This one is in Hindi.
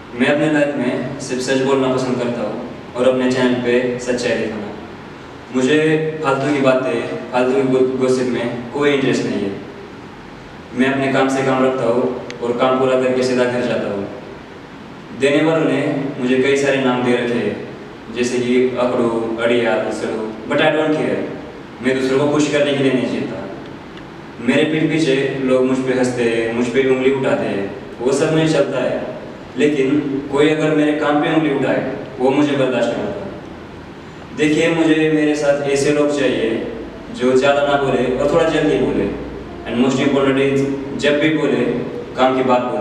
मैं अपने लाइफ में सिर्फ सच बोलना पसंद करता हूँ और अपने चैनल पे सच्चाई दिखाना। मुझे फालतू की बातें, फालतू की गॉसिप में कोई इंटरेस्ट नहीं है। मैं अपने काम से काम रखता हूँ और काम पूरा करके सीधा घर जाता हूँ। देने वालों ने मुझे कई सारे नाम दे रखे हैं, जैसे कि अकड़ू, अड़िया, सड़ू, बट आई डोंट केयर। मैं दूसरों को खुश करने के लिए नहीं जीता। मेरे पीठ पीछे लोग मुझ पे हंसते हैं, मुझ पे उंगली उठाते हैं, वो सब मुझे चलता है। लेकिन कोई अगर मेरे काम पे उंगली उठाए, वो मुझे बर्दाश्त नहीं होता। देखिए, मुझे मेरे साथ ऐसे लोग चाहिए जो ज़्यादा ना बोले और थोड़ा जल्दी बोले, एंड मोस्ट इम्पोर्टेंट इज जब भी बोले काम की बात बोले।